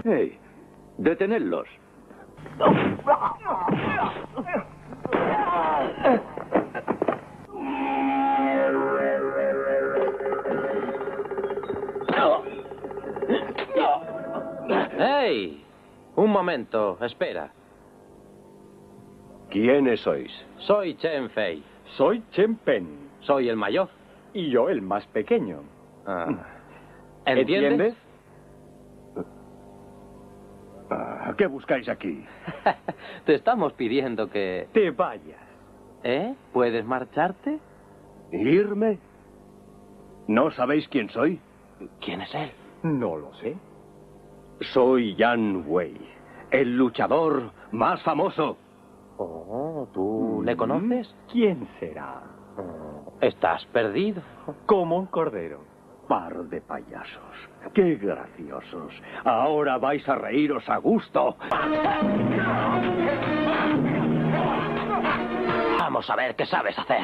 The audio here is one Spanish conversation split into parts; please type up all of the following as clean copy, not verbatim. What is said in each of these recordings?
¡Hey! ¡Detenedlos! ¡Hey! Un momento, espera. ¿Quiénes sois? Soy Chen Fei. Soy Chen Pen. Soy el mayor. Y yo el más pequeño. ¿Entiendes? ¿Qué buscáis aquí? Te estamos pidiendo que... Te vayas. ¿Eh? ¿Puedes marcharte? ¿Irme? ¿No sabéis quién soy? ¿Quién es él? No lo sé. Soy Yan Wei, el luchador más famoso. Oh, ¿tú le conoces? ¿Quién será? Estás perdido. Como un cordero. Par de payasos. ¡Qué graciosos! Ahora vais a reíros a gusto. Vamos a ver qué sabes hacer.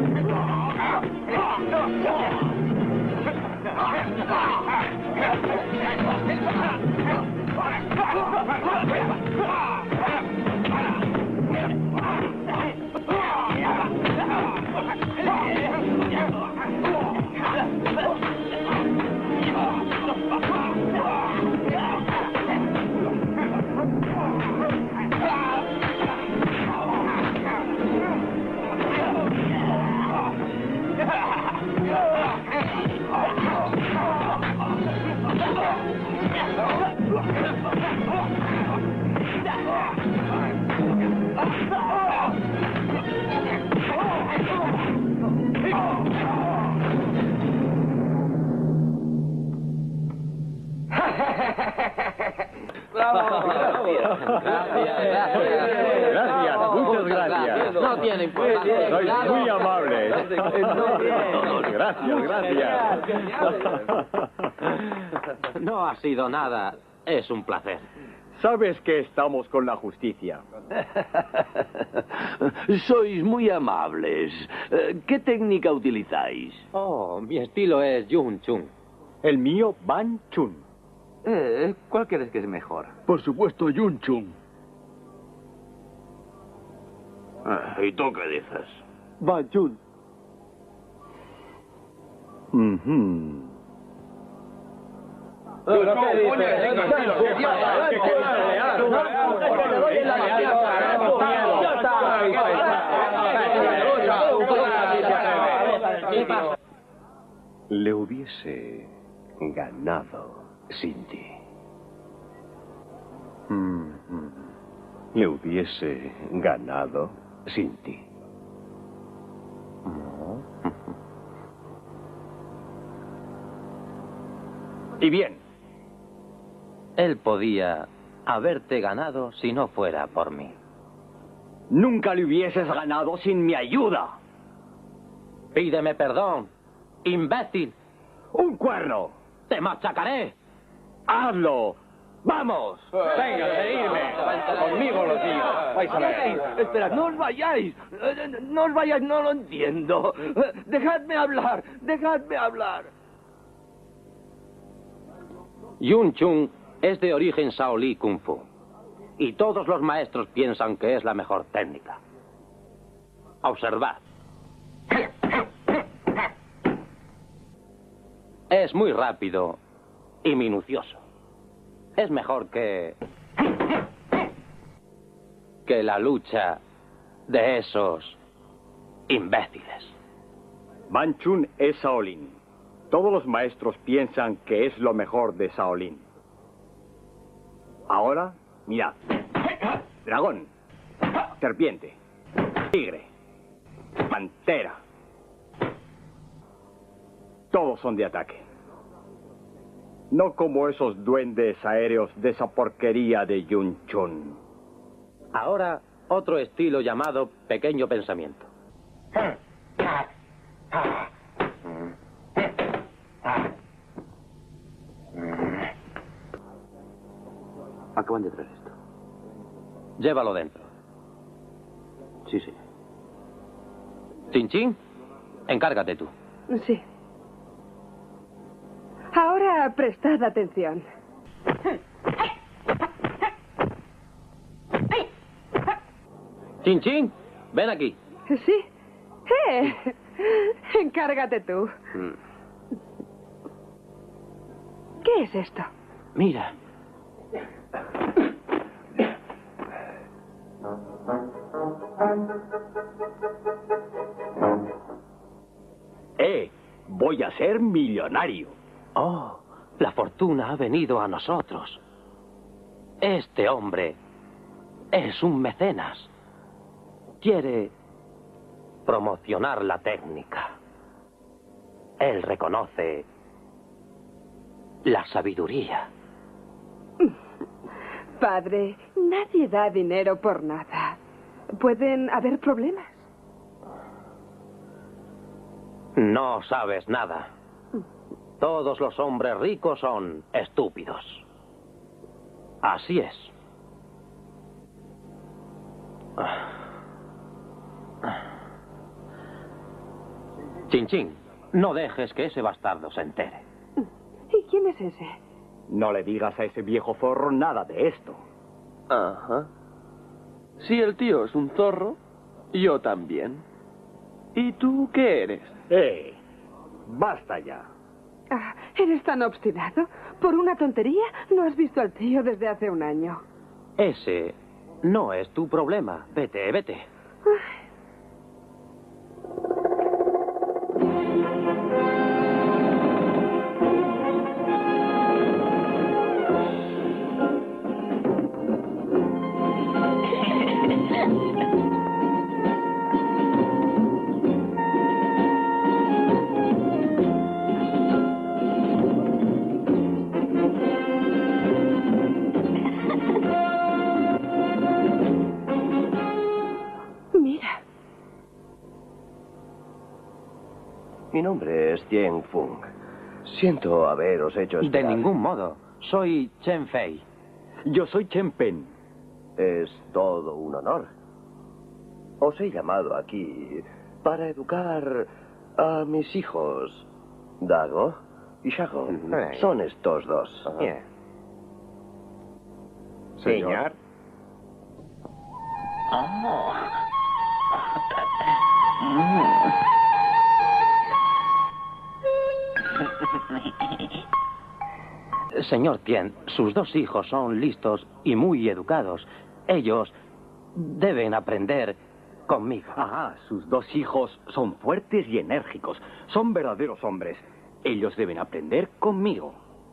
Gracias, muchas gracias. No tiene importancia. Sois muy amables. Gracias. No ha sido nada. Es un placer. Sabes que estamos con la justicia. Sois muy amables. ¿Qué técnica utilizáis? Oh, mi estilo es Yun Chung. El mío, Ban Chun. ¿Cuál crees que es mejor? Por supuesto, Yun Chung. ¿Y tú qué dices? Ban Chun. Le hubiese ganado sin ti. Le hubiese ganado sin ti. Y bien. Él podía haberte ganado si no fuera por mí. Nunca le hubieses ganado sin mi ayuda. Pídeme perdón, imbécil. ¡Un cuerno! ¡Te machacaré! ¡Hazlo! ¡Vamos! Venga, seguidme. Conmigo lo digo. Vais a ver. Espera, no os vayáis. No os vayáis, no lo entiendo. Dejadme hablar, dejadme hablar. Yun Chung es de origen Shaolin Kung Fu. Y todos los maestros piensan que es la mejor técnica. Observad. Es muy rápido y minucioso. Es mejor que la lucha de esos imbéciles. Ban Chun es Shaolin. Todos los maestros piensan que es lo mejor de Shaolin. Ahora, mirad. Dragón. Serpiente. Tigre. Pantera. Todos son de ataque. No como esos duendes aéreos de esa porquería de Yun Chun. Ahora, otro estilo llamado pequeño pensamiento. Acaban de traer esto. Llévalo dentro. Sí, sí. Chin Chin, encárgate tú. Sí. Ahora prestad atención. Chin Chin, ven aquí. Sí. Encárgate tú. ¿Qué es esto? Mira. Voy a ser millonario. Oh, la fortuna ha venido a nosotros. Este hombre es un mecenas. Quiere promocionar la técnica. Él reconoce la sabiduría. Padre, nadie da dinero por nada. Pueden haber problemas. No sabes nada. Todos los hombres ricos son estúpidos. Así es. Chin Chin, no dejes que ese bastardo se entere. ¿Y quién es ese? No le digas a ese viejo zorro nada de esto. Ajá. Si el tío es un zorro, yo también. ¿Y tú qué eres? Basta ya. Ah, ¿eres tan obstinado? ¿Por una tontería no has visto al tío desde hace un año? Ese no es tu problema. Vete, vete. Mira. Mi nombre es Tian Fung. Siento haberos hecho De esperar. ningún modo. Soy Chen Fei. Yo soy Chen Pen. Es todo un honor. Os he llamado aquí para educar a mis hijos, Dago y Shago. Son estos dos. Señor. Señor Tien, sus dos hijos son listos y muy educados. Ellos deben aprender conmigo. Ajá, sus dos hijos son fuertes y enérgicos. Son verdaderos hombres. Ellos deben aprender conmigo.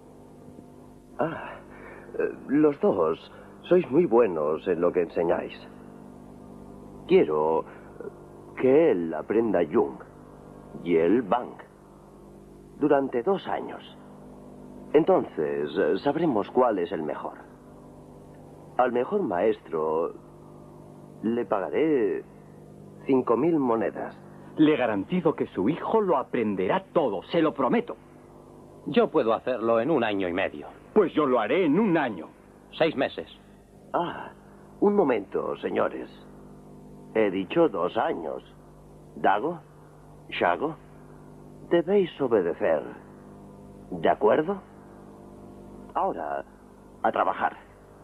Los dos sois muy buenos en lo que enseñáis. Quiero que él aprenda Jung y él Bang durante 2 años. Entonces sabremos cuál es el mejor. Al mejor maestro le pagaré 5.000 monedas. Le garantizo que su hijo lo aprenderá todo, se lo prometo. Yo puedo hacerlo en 1 año y medio. Pues yo lo haré en 1 año. 6 meses. Un momento, señores. He dicho 2 años. Dago, Shago, debéis obedecer. ¿De acuerdo? Ahora, a trabajar.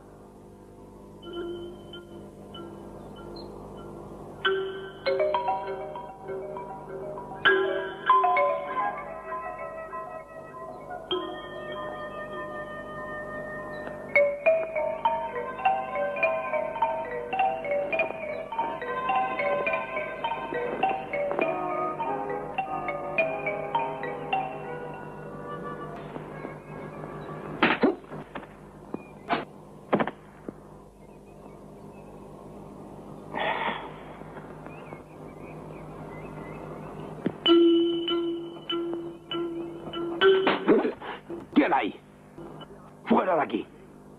¿Quién hay? ¡Fuera de aquí!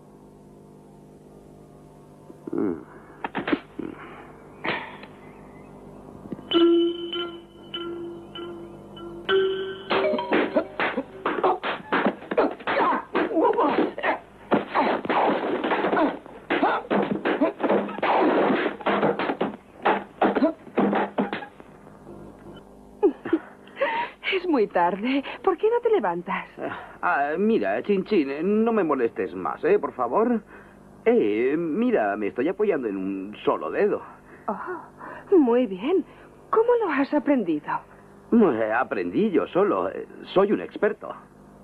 Es muy tarde. ¿Por qué no te levantas? Mira, Chin Chin, no me molestes más, por favor. Mira, me estoy apoyando en un solo dedo. Oh, muy bien. ¿Cómo lo has aprendido? Aprendí yo solo. Soy un experto.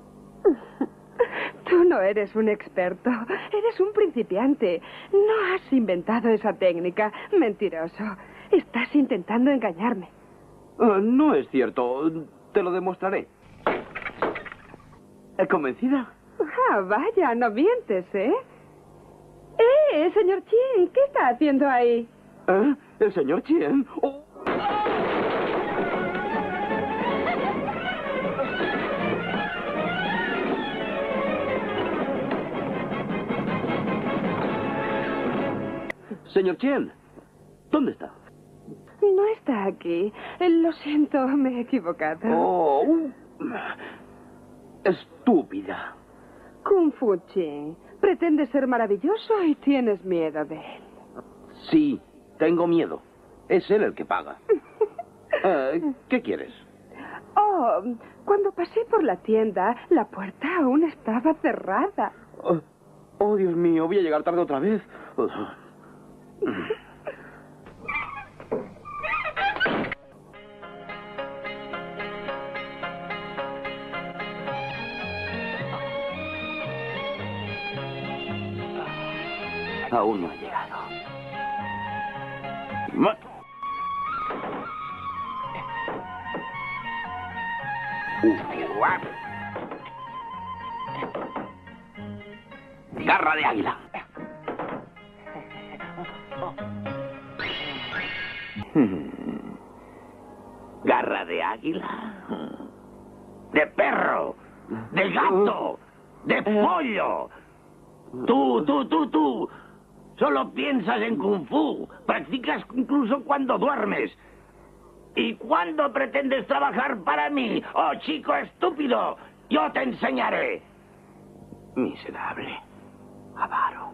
Tú no eres un experto. Eres un principiante. No has inventado esa técnica. Mentiroso. Estás intentando engañarme. No es cierto. Te lo demostraré. ¿Convencida? Ah, vaya, no mientes, ¿eh? Señor Chien, ¿qué está haciendo ahí? ¿El señor Chien? Oh. Señor Chien, ¿dónde está? No está aquí. Lo siento, me he equivocado. Oh, estúpida. Kung Fu Chien, pretendes ser maravilloso y tienes miedo de él. Sí, tengo miedo. Es él el que paga. ¿Qué quieres? Oh, cuando pasé por la tienda, la puerta aún estaba cerrada. Oh, Dios mío, voy a llegar tarde otra vez. Aún no ha llegado. Garra de águila. Garra de águila. De perro. De gato. De pollo. Tú. Solo piensas en Kung Fu. Practicas incluso cuando duermes. ¿Y cuándo pretendes trabajar para mí? ¡Oh, chico estúpido! ¡Yo te enseñaré! Miserable. Avaro.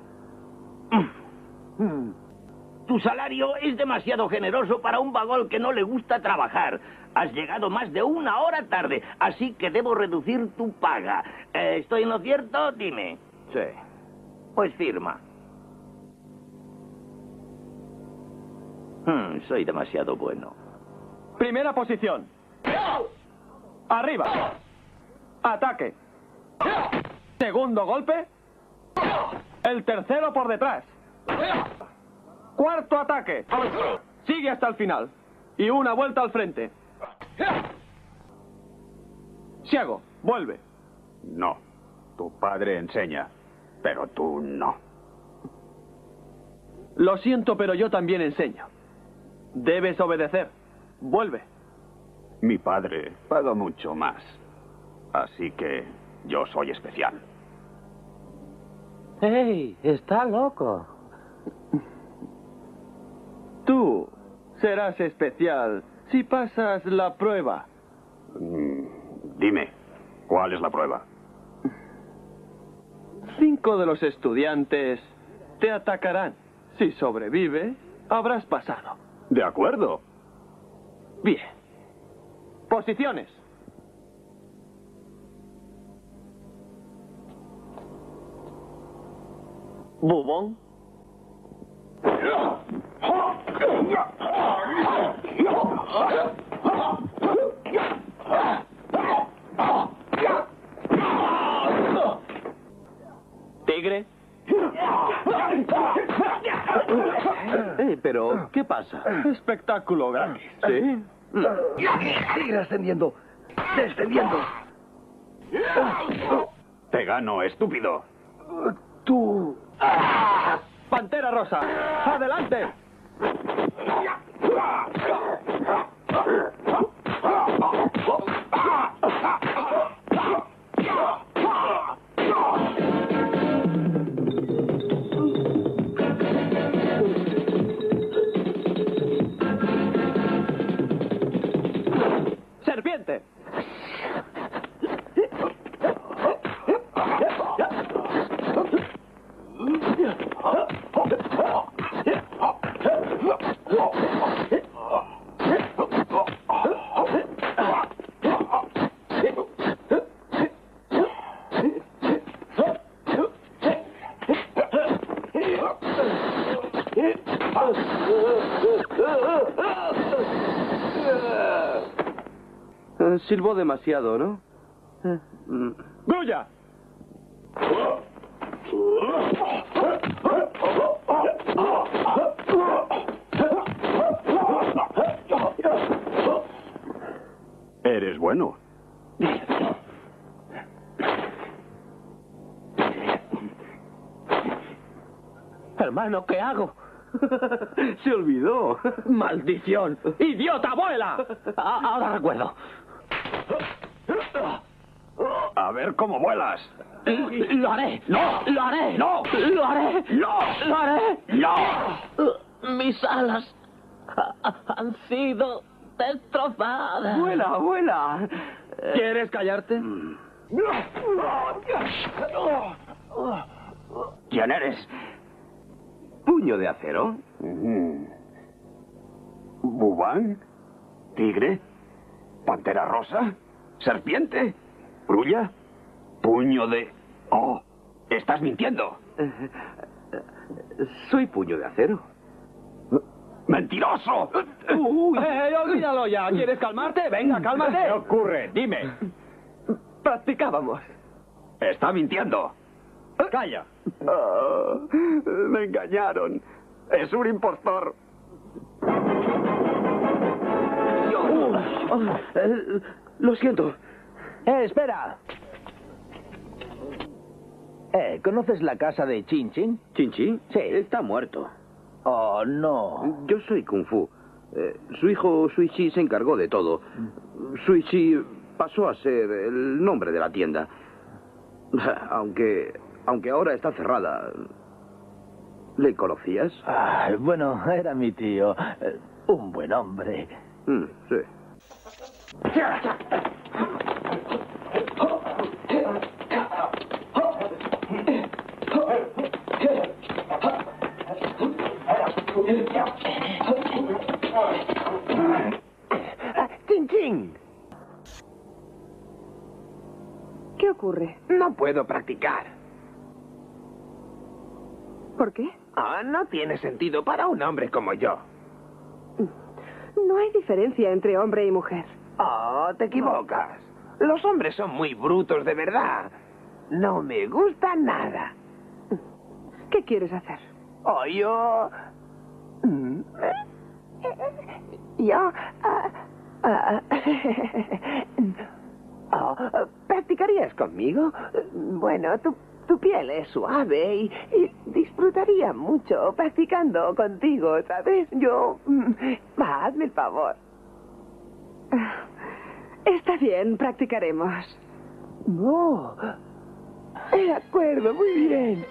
Tu salario es demasiado generoso para un vagón que no le gusta trabajar. Has llegado más de 1 hora tarde, así que debo reducir tu paga. ¿Estoy en lo cierto? Dime. Sí. Pues firma. Soy demasiado bueno. Primera posición. Arriba. Ataque. Segundo golpe. El tercero por detrás. Cuarto ataque. Sigue hasta el final. Y una vuelta al frente. Xiago, vuelve. No. Tu padre enseña, pero tú no. Lo siento, pero yo también enseño. Debes obedecer. Vuelve. Mi padre paga mucho más. Así que yo soy especial. ¡Hey! Está loco. Tú serás especial si pasas la prueba. Dime, ¿cuál es la prueba? 5 de los estudiantes te atacarán. Si sobrevive, habrás pasado. De acuerdo. Bien. Posiciones. Bubón. Tigre. Pero, ¿qué pasa? Espectáculo gratis. ¿Sí? Sigue ascendiendo. Descendiendo. Te gano, estúpido. Tú. Pantera Rosa. ¡Adelante! Serpiente. Silbó demasiado, ¿no? ¡Grulla! Eres bueno. Hermano, ¿qué hago? Se olvidó. ¡Maldición! ¡Idiota, abuela! Ahora recuerdo. A ver cómo vuelas. ¡Lo haré! ¡No! ¡Lo haré! ¡No! ¡Lo haré! ¡No! ¡Lo haré! ¡No! Mis alas han sido destrozadas. Vuela, vuela. ¿Quieres callarte? ¿Quién eres? Puño de acero. ¿Bubán? ¿Tigre? ¿Pantera rosa? ¿Serpiente? ¿Grulla? ¿Puño de...? ¡Oh! ¡Estás mintiendo! Soy Puño de Acero. ¡Mentiroso! Olvídalo ya. ¿Quieres calmarte? Venga, cálmate. ¿Qué ocurre? Dime. Practicábamos. ¡Está mintiendo! Calla. Me engañaron. Es un impostor. Lo siento. Espera. ¿Conoces la casa de Chin Chin? ¿Chin Chin? Sí. Está muerto. Oh, no. Yo soy Kung Fu. Su hijo Sui Chi se encargó de todo. Sui Chi pasó a ser el nombre de la tienda. Aunque ahora está cerrada. ¿Le conocías? Bueno, era mi tío. Un buen hombre. Sí. ¡Chin, chin! ¿Qué ocurre? No puedo practicar. ¿Por qué? No tiene sentido para un hombre como yo. No hay diferencia entre hombre y mujer. Te equivocas. Los hombres son muy brutos de verdad. No me gusta nada. ¿Qué quieres hacer? Yo... ¿Practicarías conmigo? Bueno, tu piel es suave y disfrutaría mucho practicando contigo, ¿sabes? Hazme el favor. Está bien, practicaremos. No. De acuerdo, muy bien.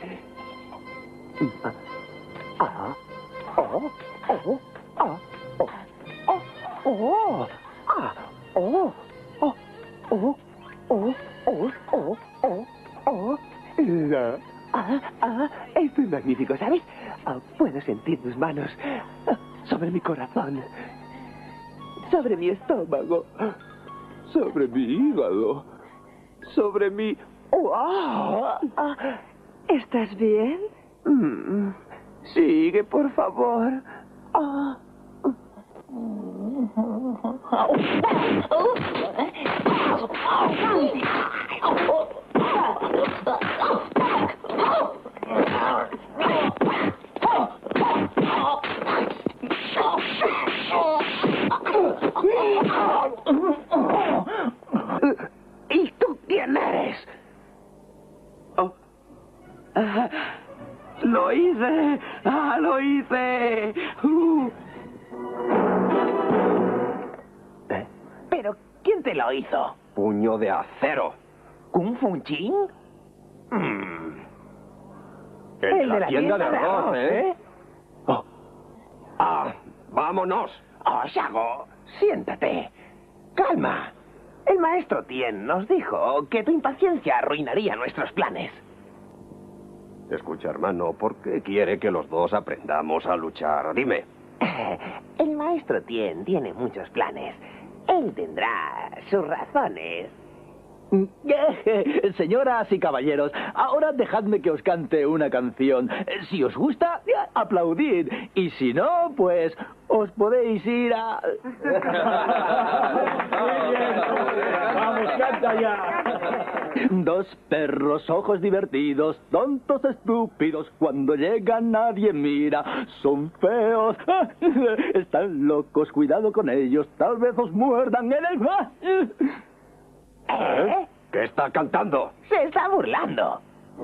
Esto es magnífico, ¿sabes? Puedo sentir tus manos sobre mi corazón, sobre mi estómago, sobre mi hígado, sobre mi... ¿Estás bien? Sigue, por favor. ¿Y tú quién eres? ¡Lo hice! ¡Lo hice! ¿Pero quién te lo hizo? Puño de acero. ¿Kung Fu Chin? El de la tienda de arroz, ¿eh? ¡Vámonos! Shago, siéntate. Calma. El maestro Tien nos dijo que tu impaciencia arruinaría nuestros planes. Escucha, hermano, ¿por qué quiere que los dos aprendamos a luchar? Dime. El maestro Tien tiene muchos planes. Él tendrá sus razones. Señoras y caballeros, ahora dejadme que os cante una canción. Si os gusta, aplaudid. Y si no, pues os podéis ir a... Vamos, canta ya. Dos perros, ojos divertidos, tontos estúpidos, cuando llegan nadie mira, son feos, están locos, cuidado con ellos, tal vez os muerdan en el... ¿Qué está cantando? Se está burlando.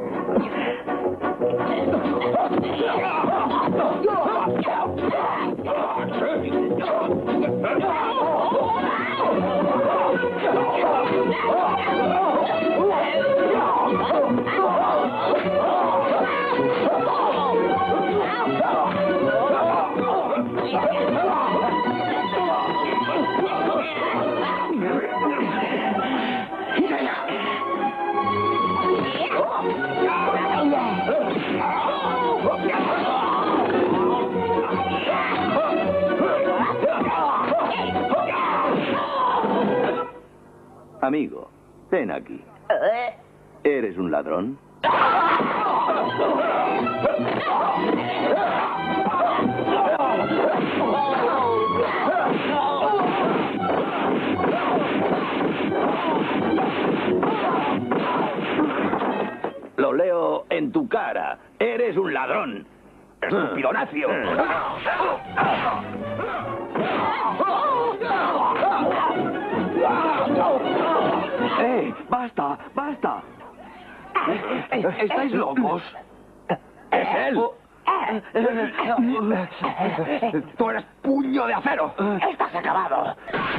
Amigo, ven aquí. ¿Eres un ladrón? Lo leo en tu cara. Eres un ladrón. ¡Estúpido nacio! ¡Basta! ¡Basta! ¿Estáis locos? ¡Es él! ¡Tú eres puño de acero! ¡Estás acabado!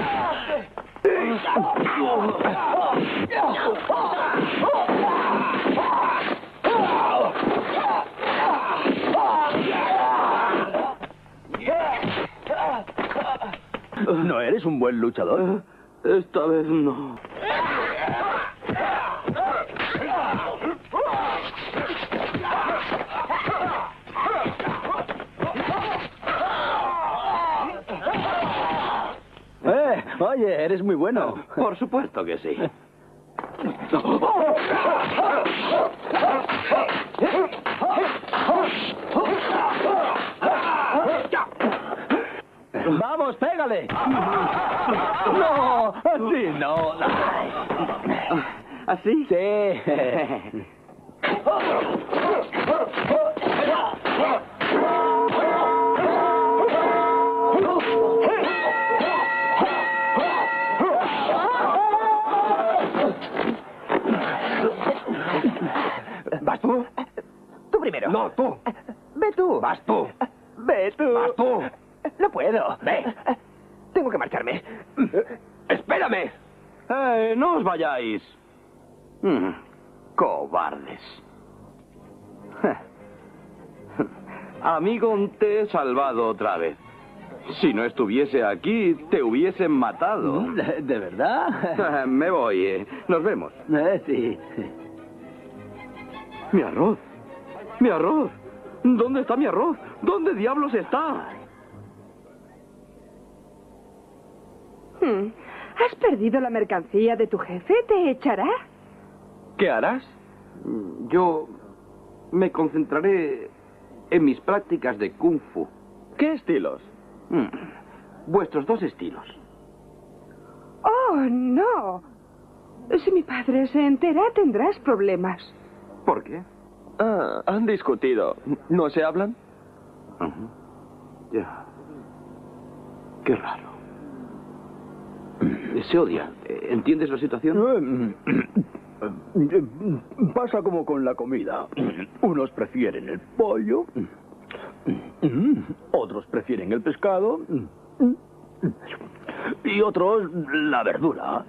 ¿No eres un buen luchador? Esta vez no. Oye, eres muy bueno. Por supuesto que sí. ¡Vamos, pégale! ¡No! ¡Así no! ¿Así? Sí. ¿Vas tú? Tú primero. No, tú. Ve tú. Vas tú. Ve tú. Vas tú. No puedo. Ve. Tengo que marcharme. ¡Espérame! No os vayáis. Cobardes. Amigo, te he salvado otra vez. Si no estuviese aquí, te hubiesen matado. ¿De verdad? Me voy. Nos vemos. Sí. ¡Mi arroz! ¡Mi arroz! ¿Dónde está mi arroz? ¿Dónde diablos está? ¿Has perdido la mercancía de tu jefe? ¿Te echará? ¿Qué harás? Yo me concentraré en mis prácticas de Kung Fu. ¿Qué estilos? Vuestros dos estilos. Oh, no. Si mi padre se entera, tendrás problemas. ¿Por qué? Han discutido. ¿No se hablan? Ya. Qué raro. Se odian. ¿Entiendes la situación? Pasa como con la comida. Unos prefieren el pollo, otros prefieren el pescado y otros la verdura.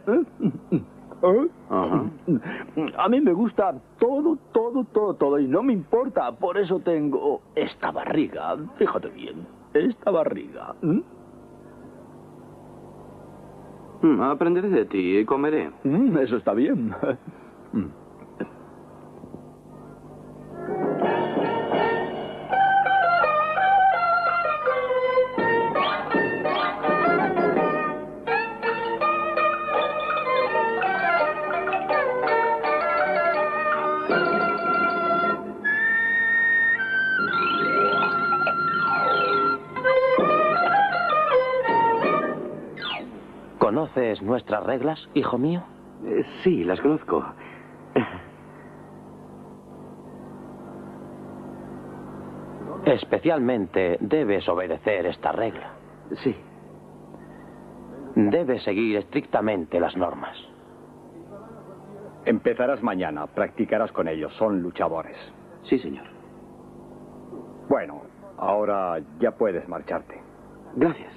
Ajá. A mí me gusta todo y no me importa. Por eso tengo esta barriga. Fíjate bien, esta barriga. Aprenderé de ti y comeré. Eso está bien. ¿Conoces nuestras reglas, hijo mío? Sí, las conozco. Especialmente debes obedecer esta regla. Sí. Debes seguir estrictamente las normas. Empezarás mañana, practicarás con ellos, son luchadores. Sí, señor. Bueno, ahora ya puedes marcharte. Gracias.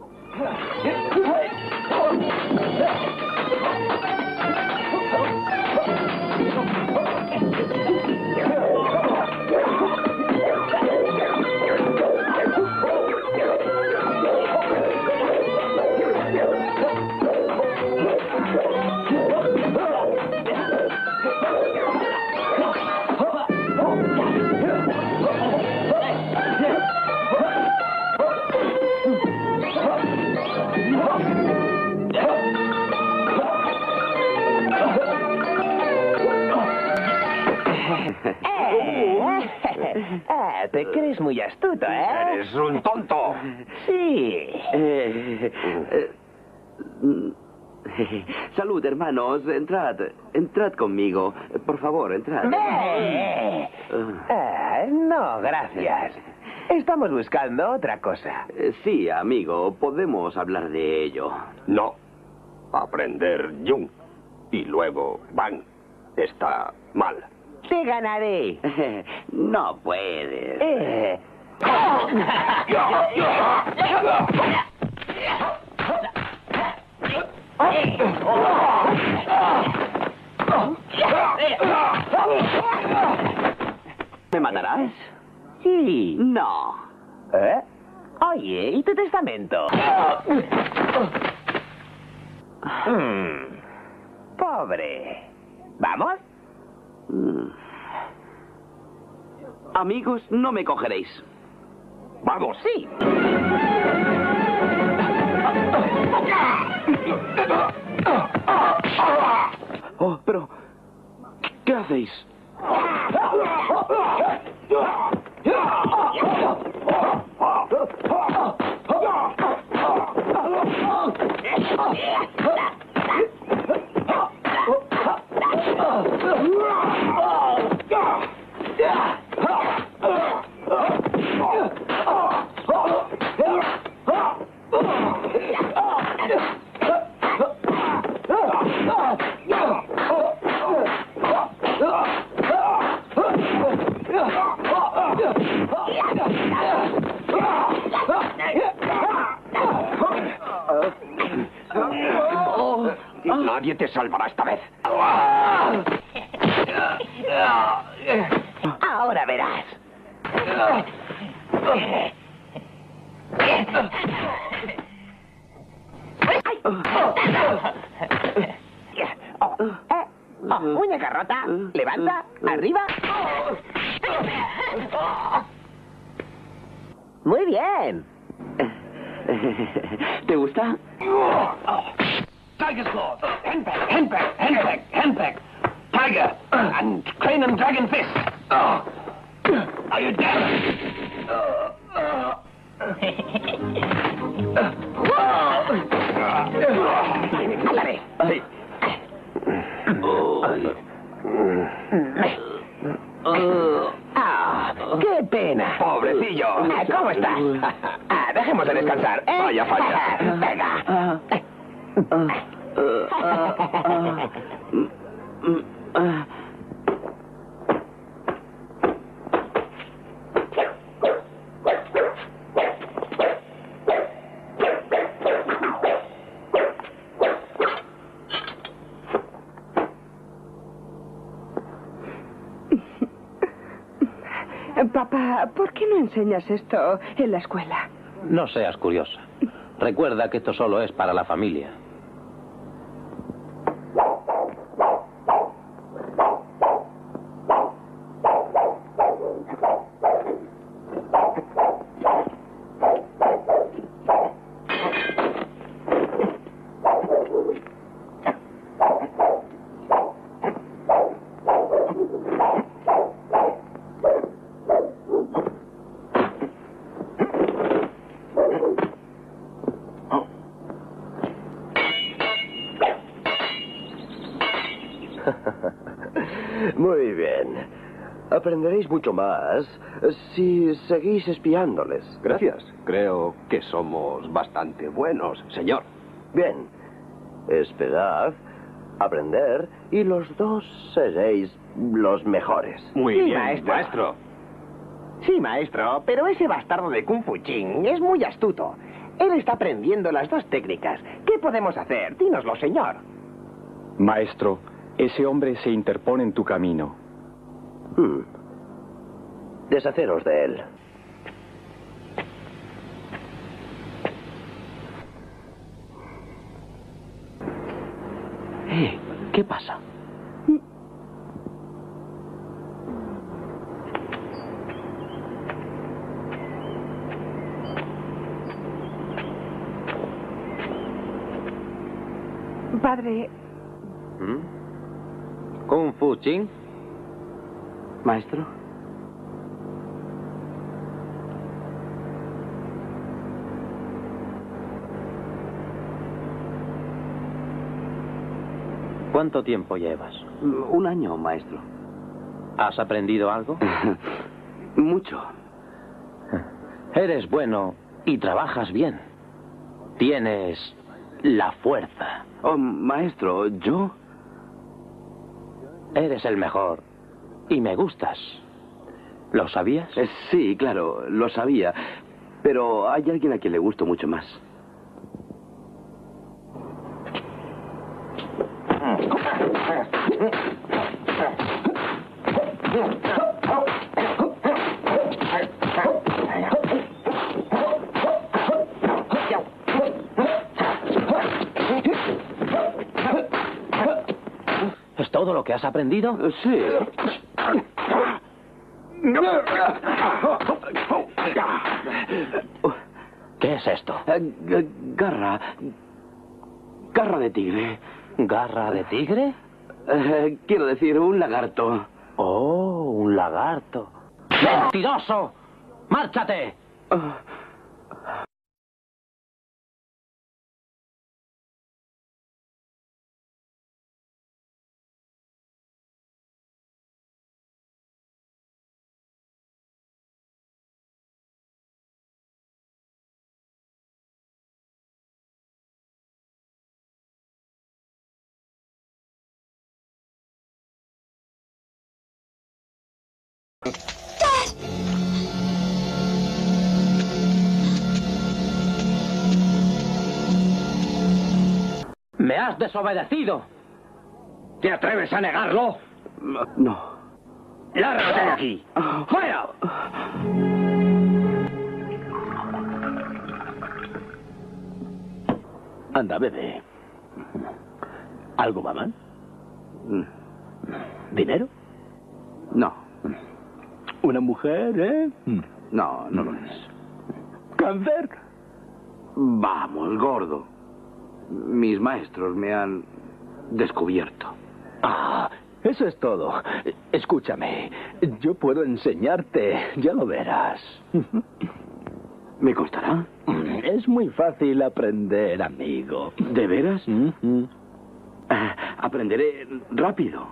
Te crees muy astuto, ¿eh? ¡Eres un tonto! Sí. Salud, hermanos. Entrad conmigo. Por favor, entrad. No, gracias. Estamos buscando otra cosa. Sí, amigo. Podemos hablar de ello. No. Aprender Jung y luego Bang está mal. Te ganaré. No puedes. ¿Me matarás? Sí. No. Oye, ¿y tu testamento? Pobre. ¿Vamos? Amigos, no me cogeréis. ¡Vamos! Sí. Oh, pero... ¿Qué hacéis? Nadie te salvará esta vez. Ahora verás. Muñeca rota. Levanta. Arriba. Muy bien. ¿Te gusta? Tiger's Claw, Henpeck, Henpeck, Henpeck, Henpeck, Tiger, and Crane and Dragon Fist. Are you dead? Ándale. ¡Qué pena! Pobrecillo. ¿Cómo estás? Dejemos de descansar. Vaya falla. Venga. Papá, ¿por qué no enseñas esto en la escuela? No seas curiosa. Recuerda que esto solo es para la familia. Muy bien. Aprenderéis mucho más si seguís espiándoles. Gracias. Creo que somos bastante buenos, señor. Bien. Esperad, aprender, y los dos seréis los mejores. Muy Sí, bien, maestro. Sí, maestro, pero ese bastardo de Kung Fu Ching es muy astuto. Él está aprendiendo las dos técnicas. ¿Qué podemos hacer? Dínoslo, señor. Maestro, ese hombre se interpone en tu camino. Deshaceros de él. ¿Qué pasa? Padre, ¿Kung Fu Ching? Maestro. ¿Cuánto tiempo llevas? 1 año, maestro. ¿Has aprendido algo? Mucho. Eres bueno y trabajas bien. Tienes la fuerza. Oh, maestro, ¿yo? Eres el mejor y me gustas. ¿Lo sabías? Sí, claro, lo sabía. Pero hay alguien a quien le gusto mucho más. ¿Es todo lo que has aprendido? Sí. ¿Qué es esto? Garra. Garra de tigre. ¿Garra de tigre? Quiero decir, un lagarto. Oh, un lagarto. ¡Mentiroso! ¡Márchate! ¡Me has desobedecido! ¿Te atreves a negarlo? No. ¡Lárgate de aquí! ¡Fuera! Anda, bebé. ¿Algo va mal? ¿Dinero? No. ¿Una mujer, eh? No, no lo es. ¿Cáncer? Vamos, gordo. Mis maestros me han descubierto. Ah, eso es todo. Escúchame, yo puedo enseñarte, ya lo verás. ¿Me costará? Es muy fácil aprender, amigo. ¿De veras? Aprenderé rápido.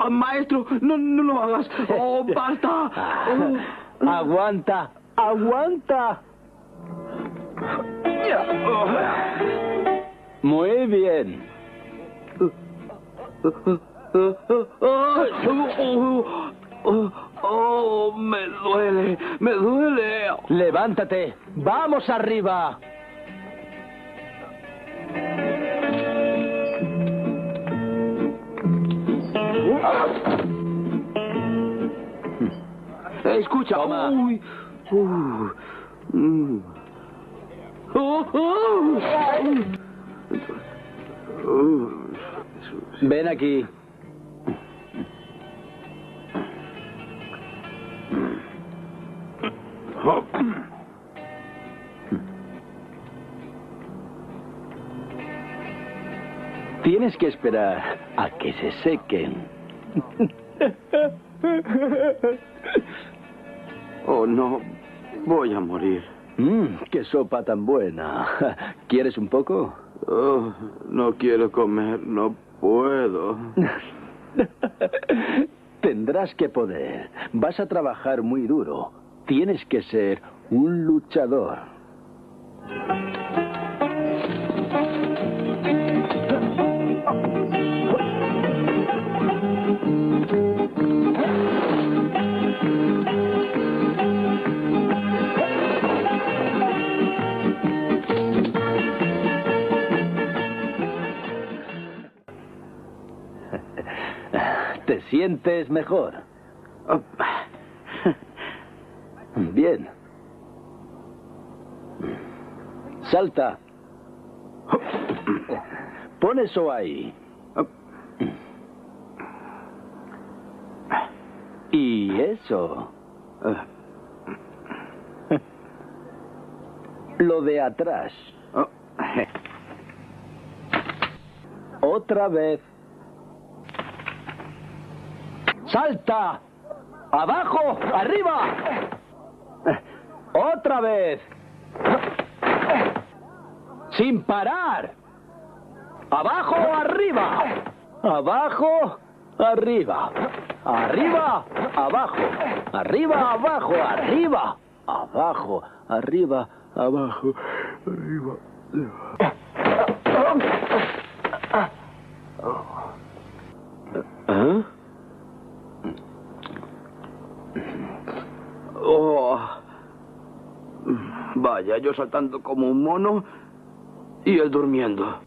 Maestro, no lo hagas. ¡Oh, basta! Aguanta, aguanta. Muy bien. ¡Oh, me duele, me duele! Levántate, vamos arriba. Escucha. Toma. Uy. Ven aquí. Tienes que esperar a que se sequen. Oh, no. Voy a morir. ¡Qué sopa tan buena! ¿Quieres un poco? Oh, no quiero comer, no puedo. Tendrás que poder. Vas a trabajar muy duro. Tienes que ser un luchador. ¿Te sientes mejor? Bien. Salta. Pon eso ahí. Y eso. Lo de atrás. Otra vez. ¡Salta! ¡Abajo! ¡Arriba! ¡Otra vez! ¡Sin parar! ¡Abajo! ¡Arriba! ¡Abajo! ¡Arriba! ¡Arriba! ¡Abajo! ¡Arriba! ¡Abajo! ¡Arriba! ¡Abajo! ¡Arriba! ¡Abajo! ¡Arriba! ¿Ah? Oh. Vaya, yo saltando como un mono y él durmiendo.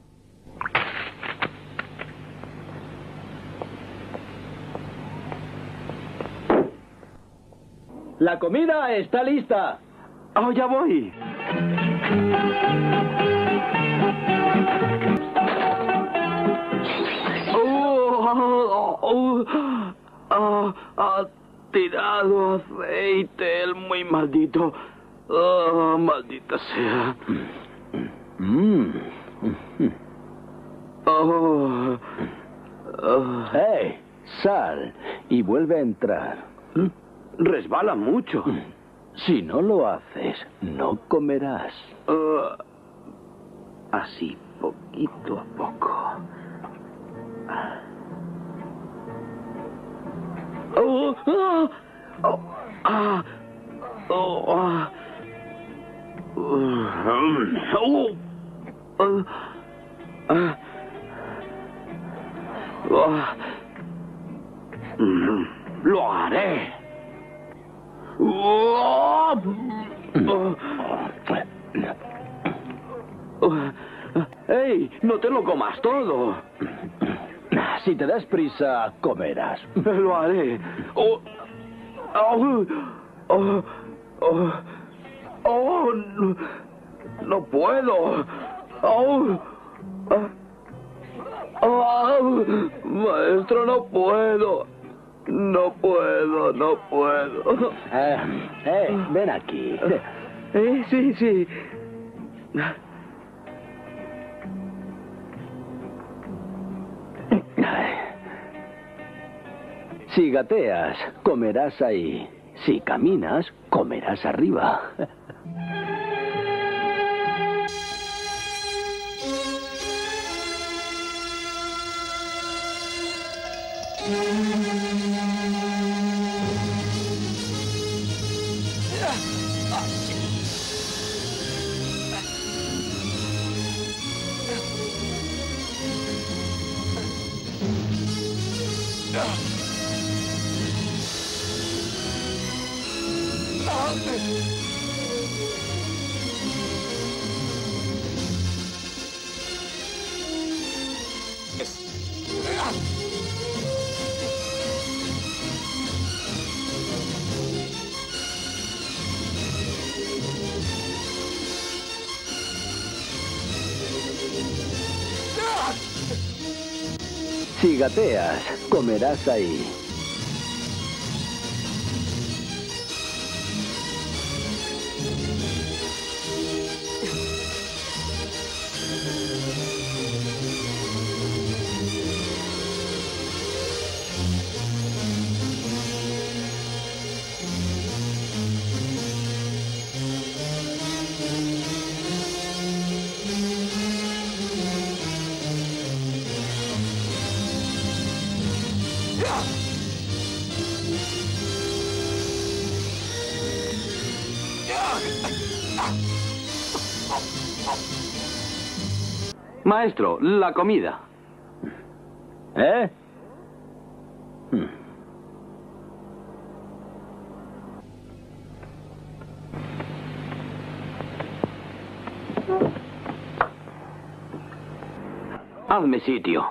La comida está lista. Oh, ya voy. Ha tirado aceite, el muy maldito. Oh, maldita sea. ¡Hey! Sal y vuelve a entrar. Resbala mucho. Si no lo haces, no comerás. Así, poquito a poco. Lo haré. ¡Ey! No te lo comas todo. Si te das prisa, comerás. Lo haré. No puedo. Maestro, no puedo. No puedo. Ven aquí. Sí. Si gateas, comerás ahí. Si caminas, comerás arriba. Si gateas, comerás ahí. Maestro, la comida. ¿Eh? Hazme sitio.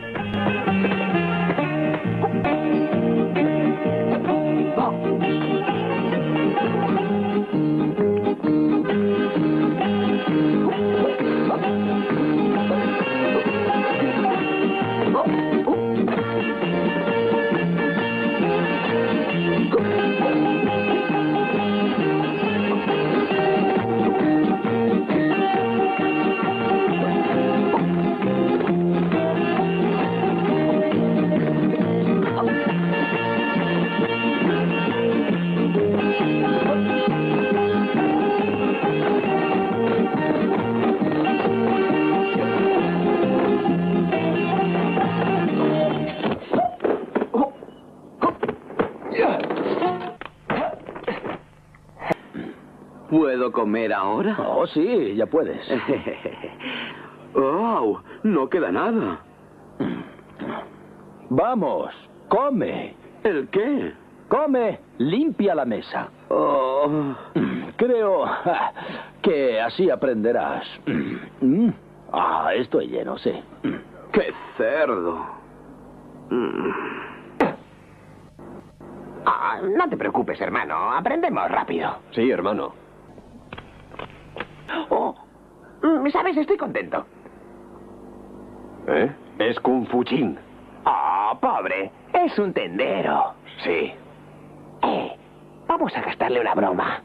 ¿Puedo comer ahora? Oh, sí, ya puedes. ¡Oh! No queda nada. Vamos, come. ¿El qué? Come, limpia la mesa. Oh. Creo que así aprenderás. Estoy lleno, sí. ¡Qué cerdo! No te preocupes, hermano. Aprendemos rápido. Sí, hermano. ¿Sabes? Estoy contento. ¿Eh? Es Kung Fu Chin. Pobre. Es un tendero. Sí. Vamos a gastarle una broma.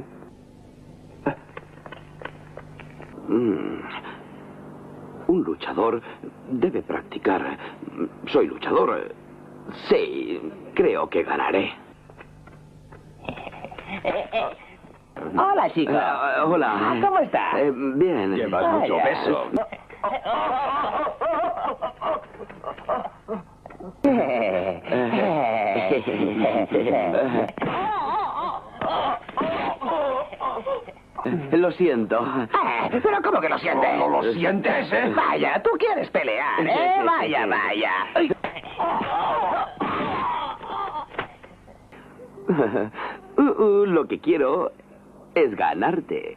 Un luchador debe practicar. Soy luchador. Sí, creo que ganaré. Hola, chico. Hola. ¿Cómo estás? Bien. Llevas mucho peso. Lo siento. ¿Pero cómo que lo sientes? ¿No lo sientes, eh? Vaya, tú quieres pelear, Sí. Vaya, vaya. Lo que quiero es ganarte.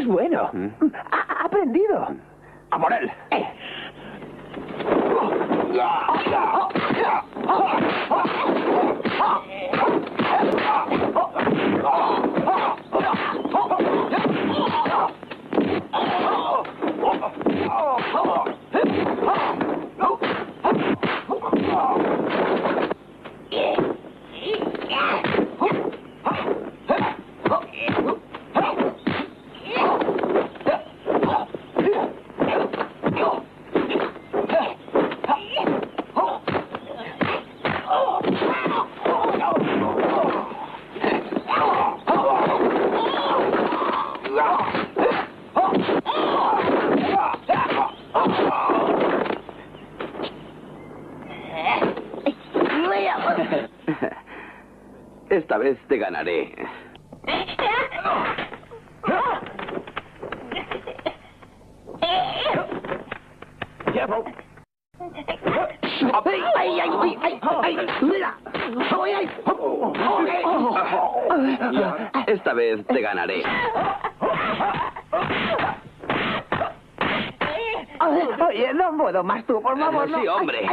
Es bueno. Ha aprendido. ¡A por él! Esta vez te ganaré. Esta vez te ganaré. Oye, no puedo más tú, por favor. Sí, hombre.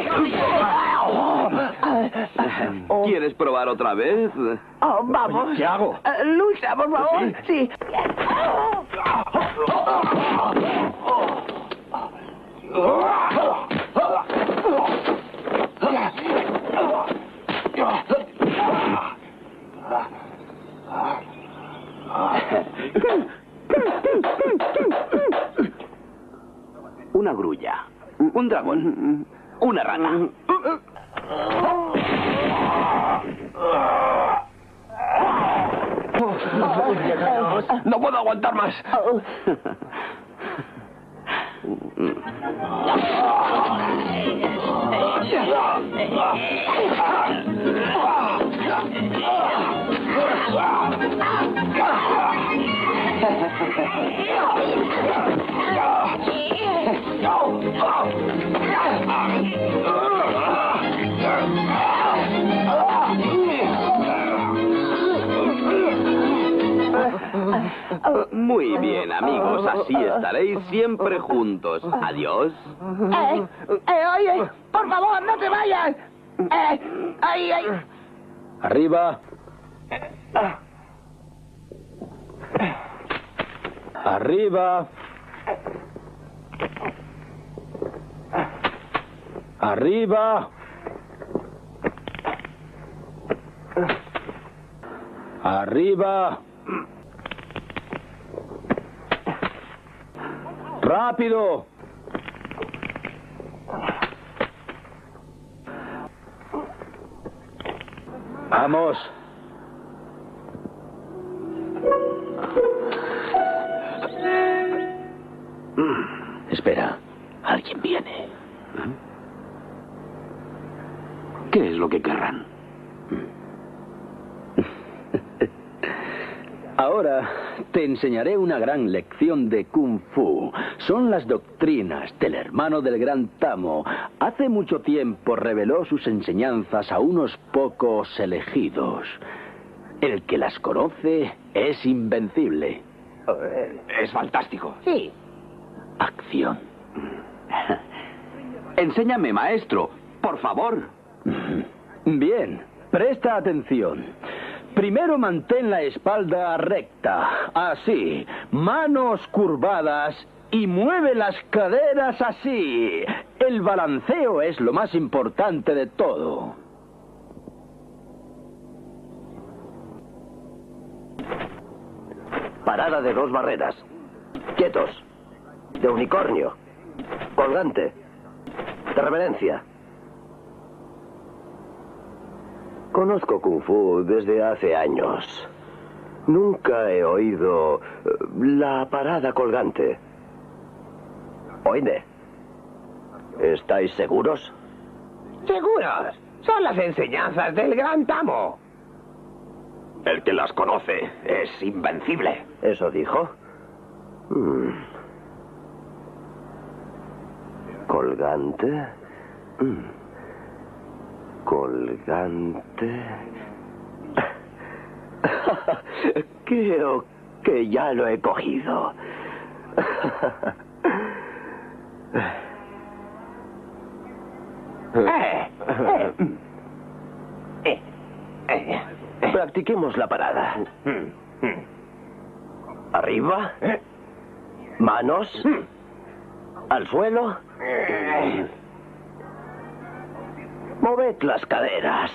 ¿Quieres probar otra vez? Vamos. ¿Qué hago? Lucha, por favor. Sí. Una grulla. Un dragón. Una rana. ¡No puedo aguantar más! Muy bien, amigos. Así estaréis siempre juntos. Adiós. Oye, por favor, no te vayas. Arriba. Arriba. Arriba. Arriba. Rápido. Vamos. Espera, alguien viene. ¿Qué es lo que querrán? Ahora te enseñaré una gran lección de Kung Fu. Son las doctrinas del hermano del gran Tamo. Hace mucho tiempo reveló sus enseñanzas a unos pocos elegidos. El que las conoce es invencible. Es fantástico. Sí. Acción. Enséñame, maestro, por favor. Bien, presta atención. Primero mantén la espalda recta, así, manos curvadas y mueve las caderas así. El balanceo es lo más importante de todo. Parada de 2 barreras. Quietos. De unicornio. Colgante. De reverencia. Conozco Kung Fu desde hace años. Nunca he oído la parada colgante. Oídme. ¿Estáis seguros? ¿Seguros? Son las enseñanzas del gran Tamo. El que las conoce es invencible. ¿Eso dijo? ¿Colgante? Colgante. Creo que ya lo he cogido. Practiquemos la parada. Arriba. Manos. Al suelo. Moved las caderas.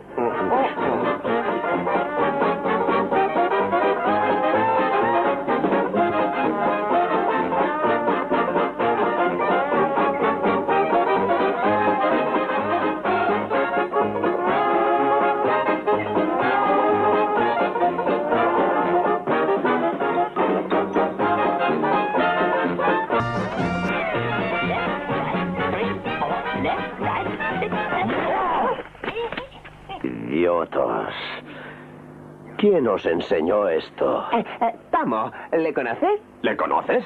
Idiotas. ¿Quién os enseñó esto? Tamo, ¿le conoces? ¿Le conoces?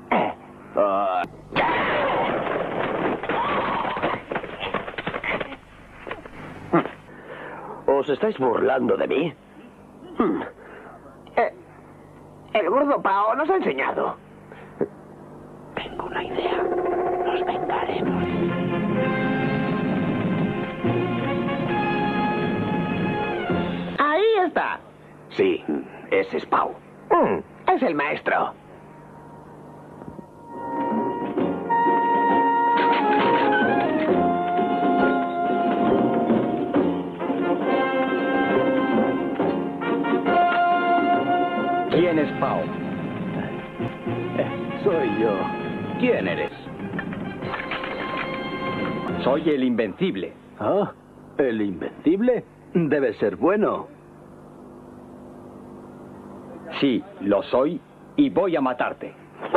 ¿Os estáis burlando de mí? El gordo Pao nos ha enseñado. Tengo una idea. Nos vengaremos. Ahí está. Sí, ese es Pau. Es el maestro. ¿Quién es Pau? Soy yo. ¿Quién eres? Soy el Invencible. Ah, ¿el Invencible? Debe ser bueno. Sí, lo soy y voy a matarte.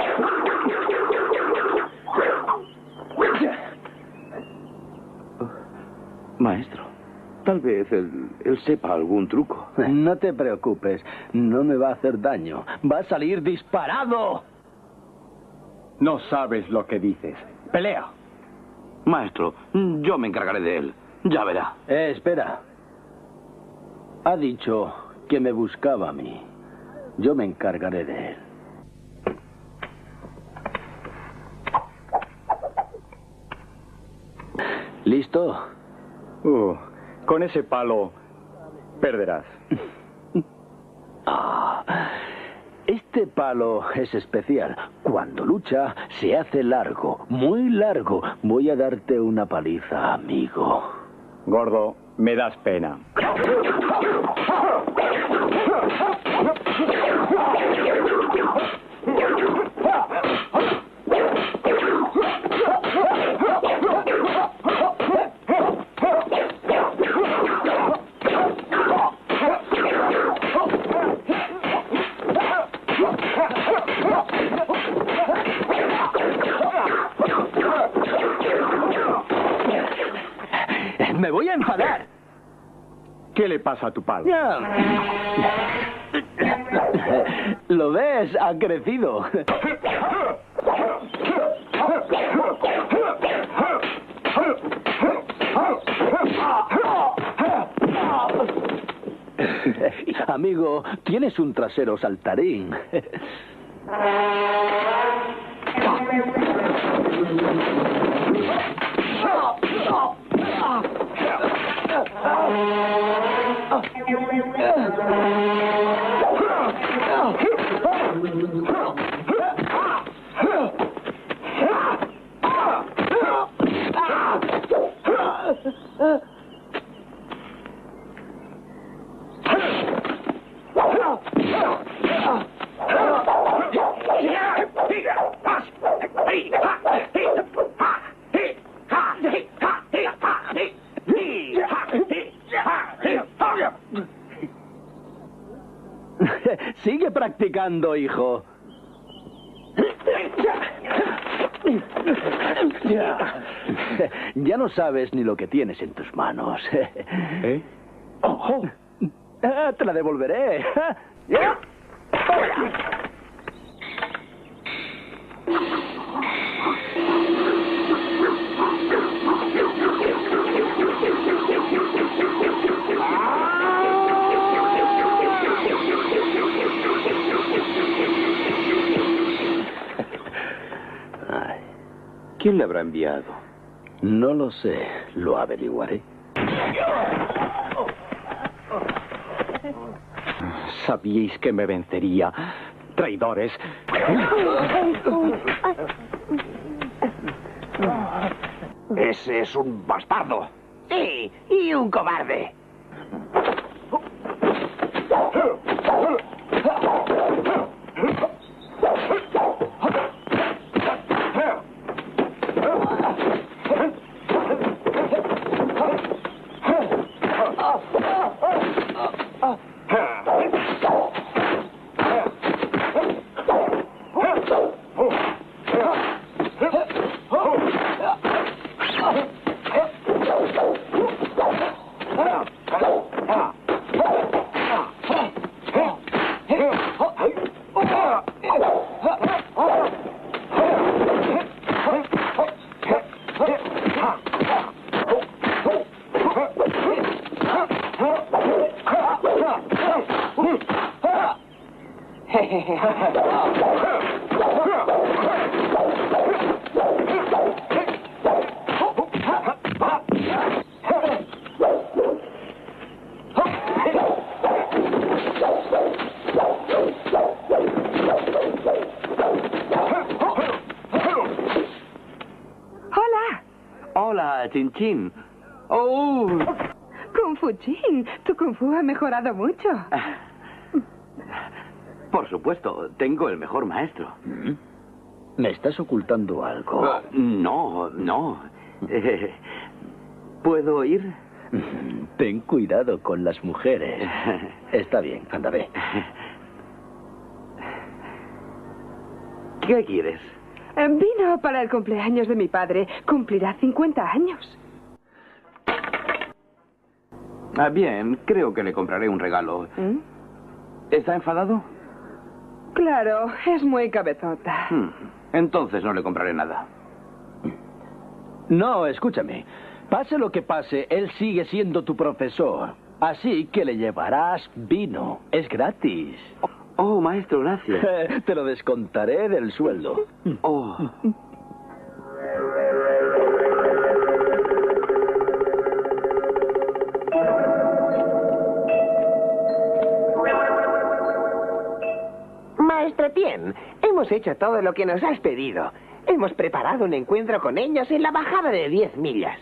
Maestro, tal vez él sepa algún truco. No te preocupes, no me va a hacer daño. Va a salir disparado. No sabes lo que dices. ¡Pelea! Maestro, yo me encargaré de él. Ya verá. Espera. Ha dicho que me buscaba a mí. Yo me encargaré de él. ¿Listo? Con ese palo perderás. Este palo es especial. Cuando lucha, se hace largo, muy largo. Voy a darte una paliza, amigo. Gordo, me das pena. Me voy a enfadar. ¿Qué le pasa a tu palo? ¿Lo ves? Ha crecido. Amigo, tienes un trasero saltarín. Sigue practicando, hijo. Ya no sabes ni lo que tienes en tus manos. ¿Eh? Oh. Te la devolveré. ¿Quién le habrá enviado? No lo sé. Lo averiguaré. Sabíais que me vencería. Traidores. Ese es un bastardo. Sí, y un cobarde. Hola, Chin Chin. ¡Oh! Kung Fu Chin, tu Kung Fu ha mejorado mucho. Por supuesto, tengo el mejor maestro. ¿Me estás ocultando algo? No. ¿Puedo ir? Ten cuidado con las mujeres. Está bien, anda, ve. ¿Qué quieres? Vino para el cumpleaños de mi padre. Cumplirá 50 años. Bien, creo que le compraré un regalo. ¿Mm? ¿Está enfadado? Claro, es muy cabezota. Entonces no le compraré nada. No, escúchame. Pase lo que pase, él sigue siendo tu profesor. Así que le llevarás vino. Es gratis. Oh, maestro, gracias. Te lo descontaré del sueldo. Oh. Maestro Tien, hemos hecho todo lo que nos has pedido. Hemos preparado un encuentro con ellos en la bajada de 10 millas.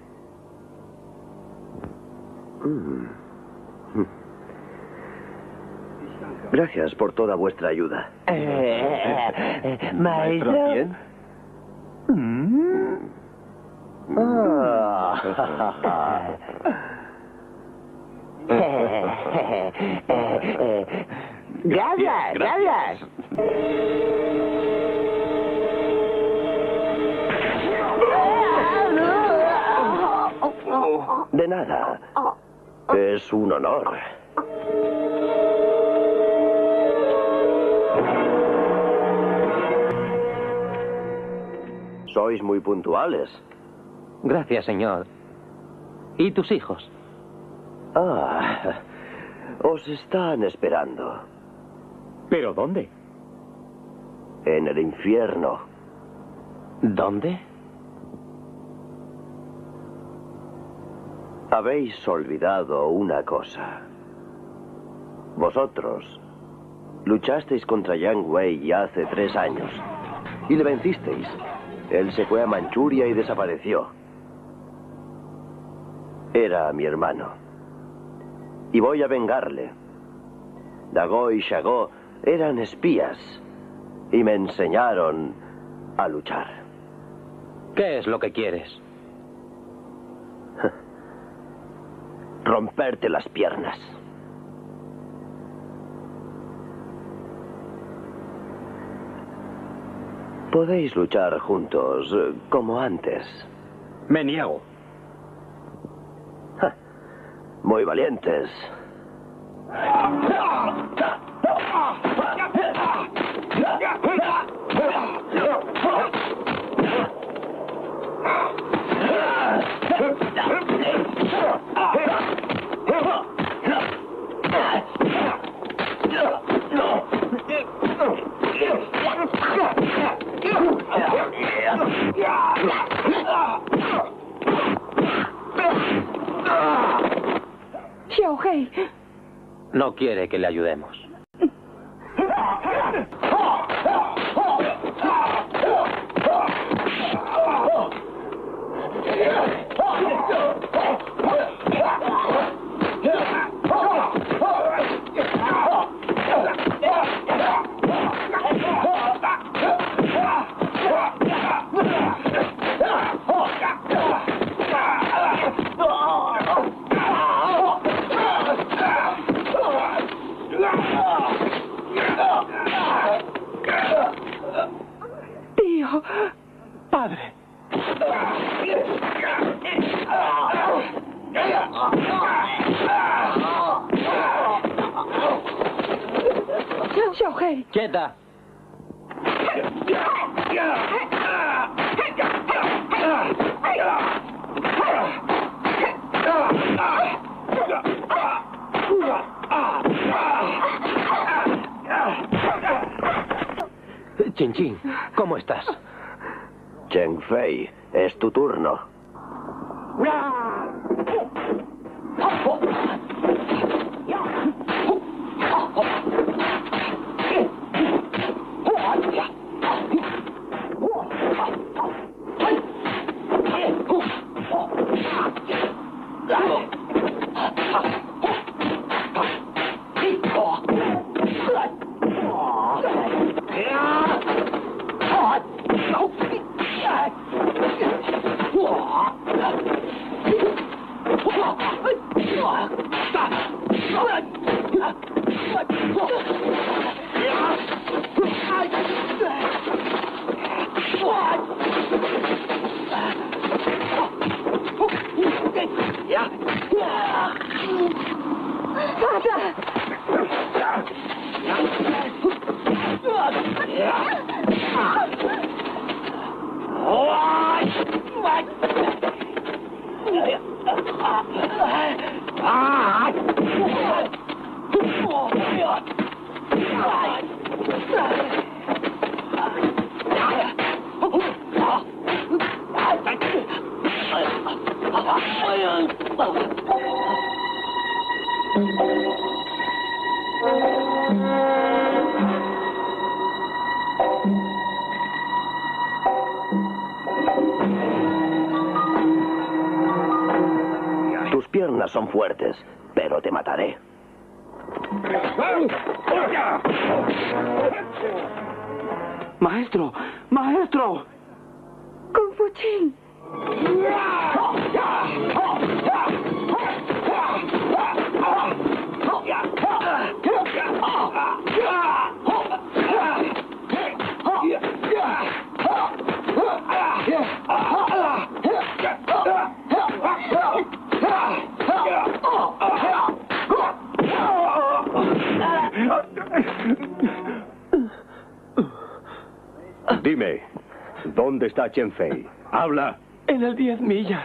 Gracias por toda vuestra ayuda. Maestro. ¿Bien? Gracias. De nada. Es un honor. Sois muy puntuales. Gracias, señor. ¿Y tus hijos? Os están esperando. ¿Pero dónde? En el infierno. ¿Dónde? Habéis olvidado una cosa. Vosotros luchasteis contra Yang Wei hace 3 años y le vencisteis. Él se fue a Manchuria y desapareció. Era mi hermano. Y voy a vengarle. Dago y Shago eran espías y me enseñaron a luchar. ¿Qué es lo que quieres? Romperte las piernas. Podéis luchar juntos, como antes. Me niego. Muy valientes. Xiaohei. No quiere que le ayudemos. Tío. Padre. Xiaohei. ¡Quieta! Chin Chin, ¿cómo estás? Cheng Fei, es tu turno. Tus piernas son fuertes, pero te mataré. ¡Maestro! ¡Maestro! Kung Fu Chin. Dime, ¿dónde está Chen Fei? Habla. En el 10 millas.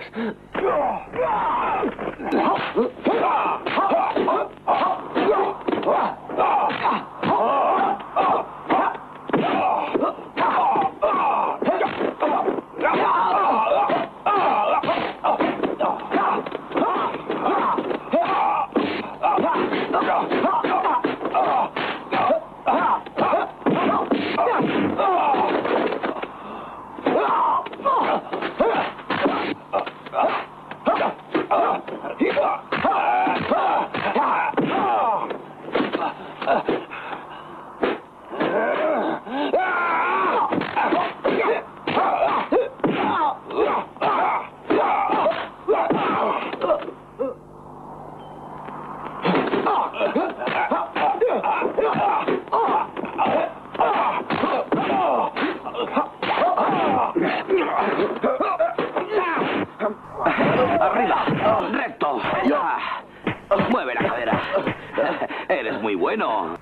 ¡Arriba! ¡Recto! ¡Mueve la cadera! ¡Eres muy bueno!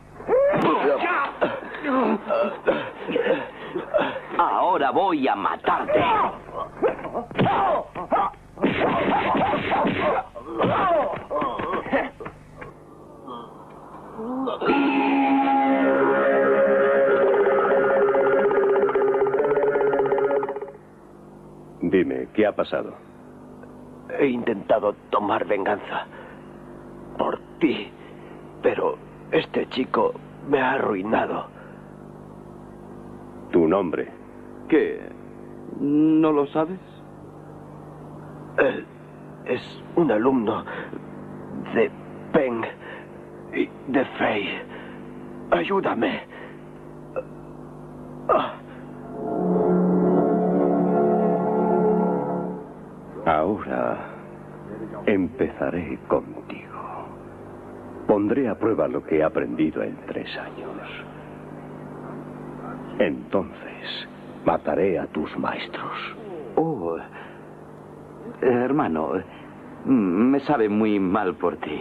Ahora voy a matarte. Dime, ¿qué ha pasado? He intentado tomar venganza por ti, pero este chico me ha arruinado. ¿Tu nombre? ¿Qué? ¿No lo sabes? Él es un alumno de Peng y de Fei. Ayúdame. Ahora empezaré contigo. Pondré a prueba lo que he aprendido en 3 años. Entonces, mataré a tus maestros. Oh, hermano, me sabe muy mal por ti.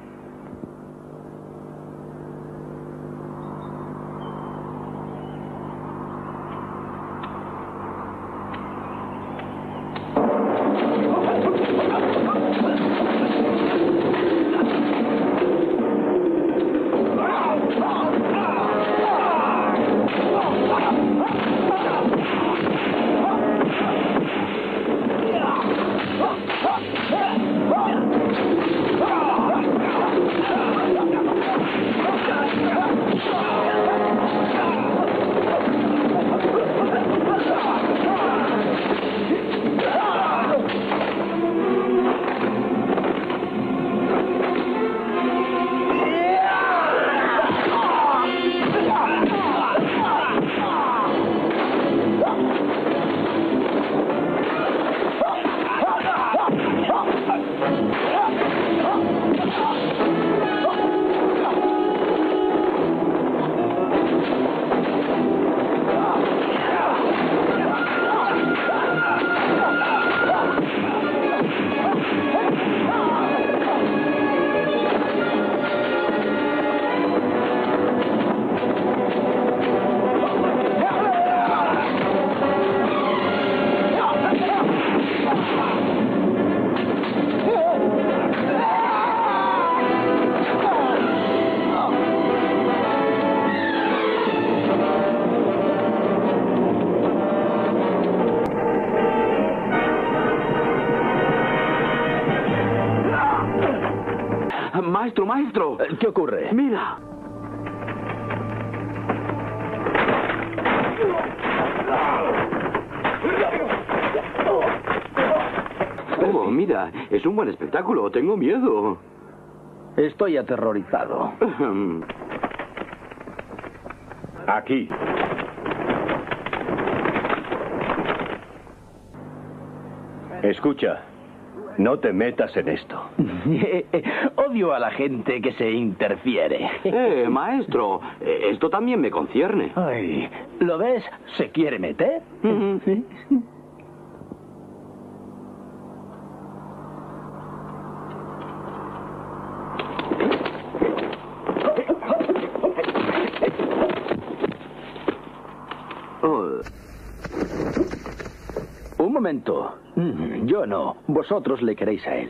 Maestro. ¿Qué ocurre? Mira. Oh, mira, es un buen espectáculo. Tengo miedo. Estoy aterrorizado. Aquí. Escucha, no te metas en esto. Odio a la gente que se interfiere. Maestro, esto también me concierne. Ay, ¿lo ves? ¿Se quiere meter? Un momento. Yo no. Vosotros le queréis a él.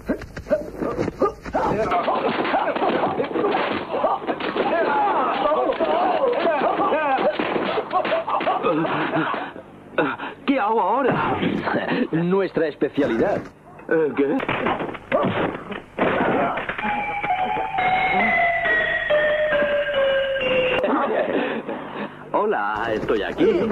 ¿Qué hago ahora? Nuestra especialidad. ¿Qué? Hola, estoy aquí.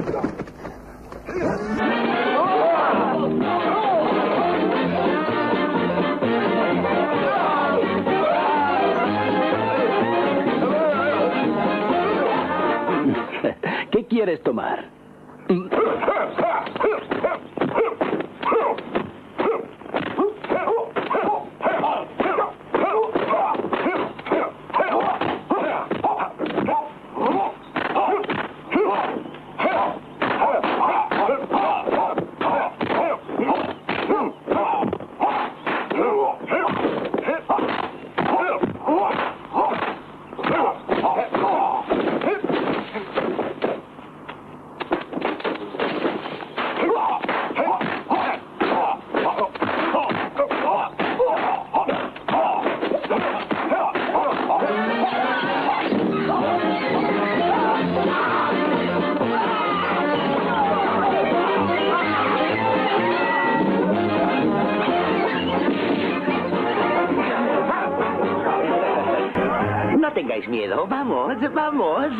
¿Qué quieres tomar? tienes miedo. Vamos, vamos.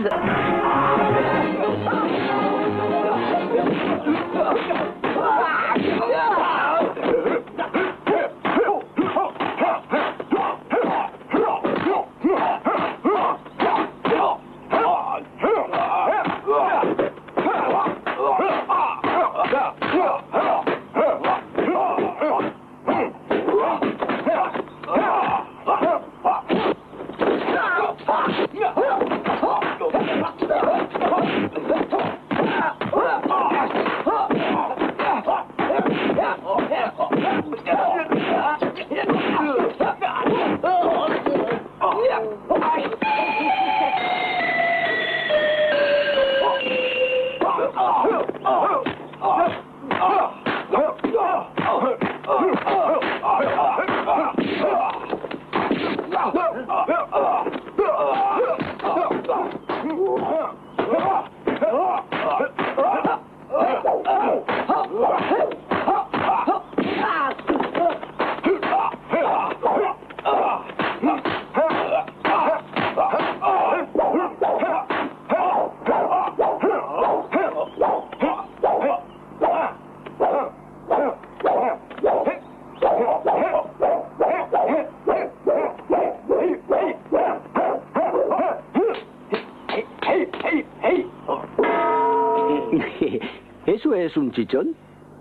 ¿Eso es un chichón?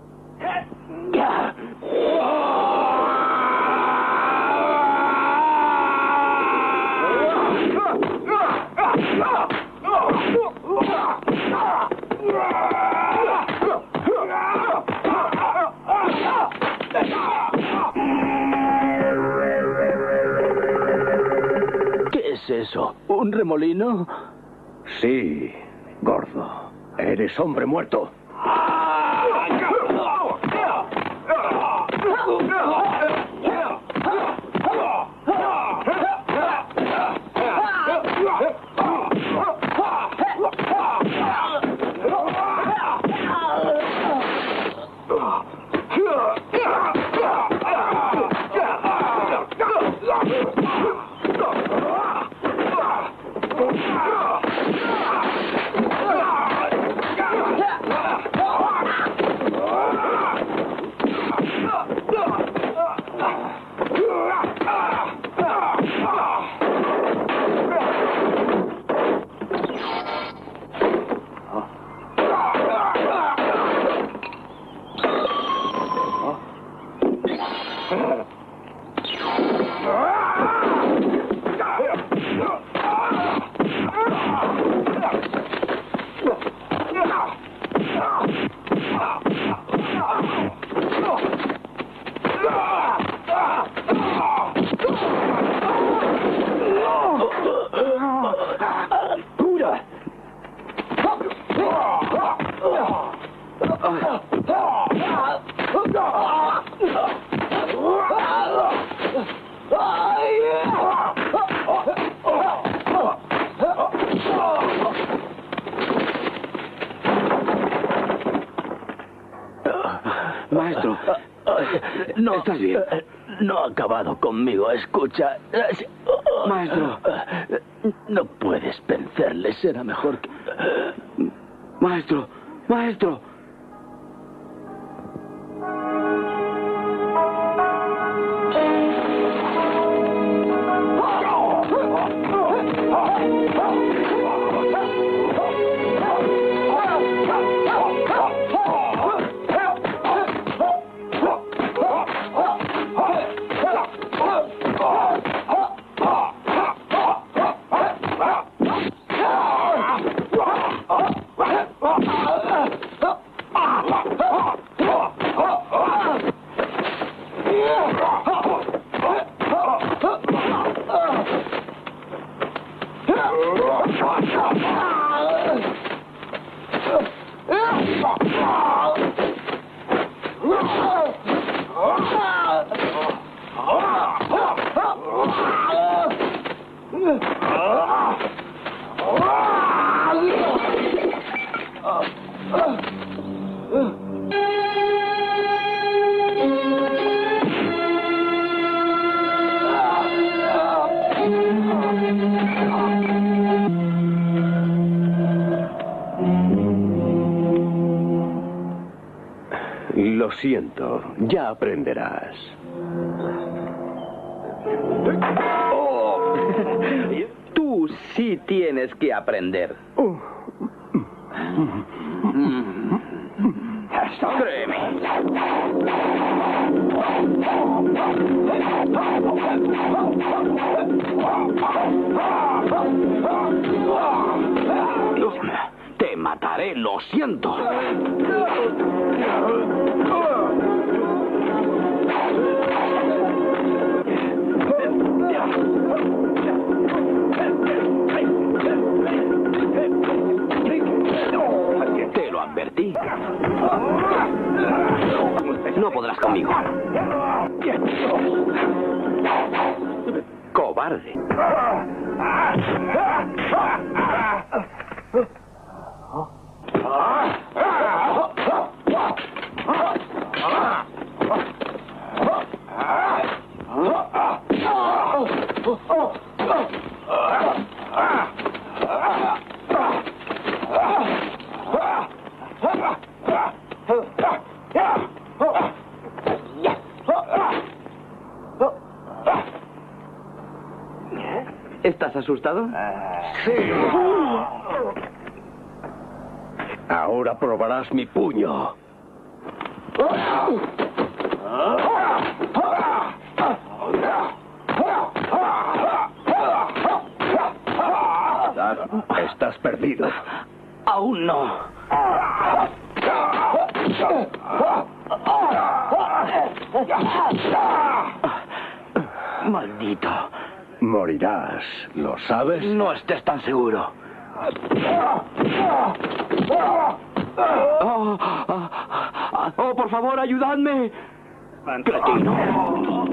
¿Qué es eso? ¿Un remolino? Sí, gordo. Eres hombre muerto. Maestro, no, ¿estás bien? No ha acabado conmigo, escucha. Maestro, no puedes vencerle, será mejor que... Maestro, maestro. Lo siento, ya aprenderás. Tú sí tienes que aprender. Créeme. Te mataré, lo siento. Te lo advertí. No podrás conmigo. Cobarde. ¿Estás asustado? Sí. Ahora probarás mi puño. Estás perdido. Aún no. Maldito. Morirás, ¿lo sabes? No estés tan seguro. Oh, por favor, ayudadme. Cretino.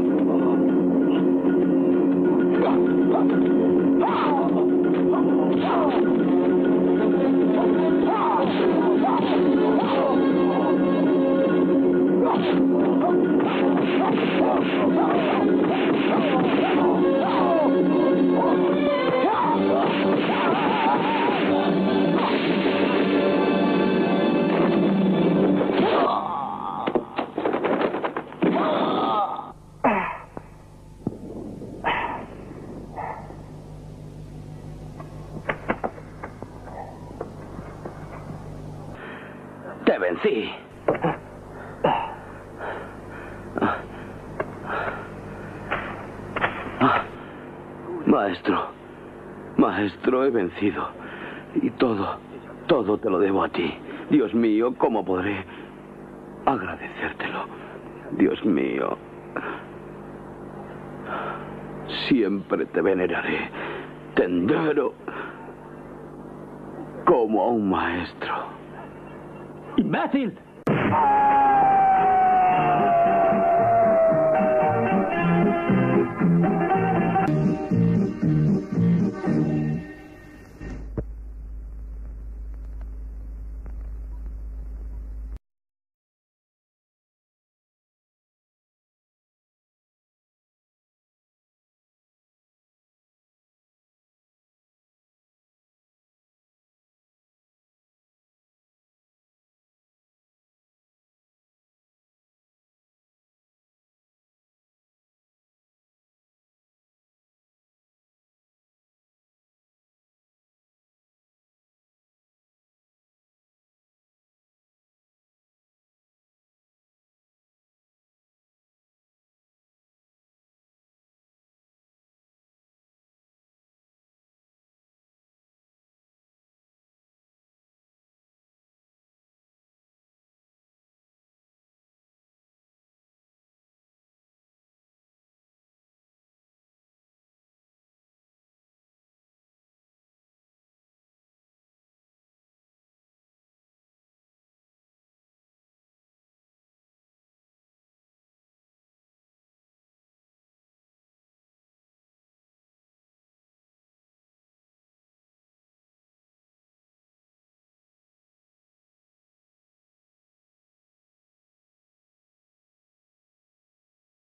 Te vencí. Maestro, he vencido. Y todo te lo debo a ti. Dios mío, ¿cómo podré agradecértelo? Dios mío. Siempre te veneraré. Te endero como a un maestro. ¡Imbécil!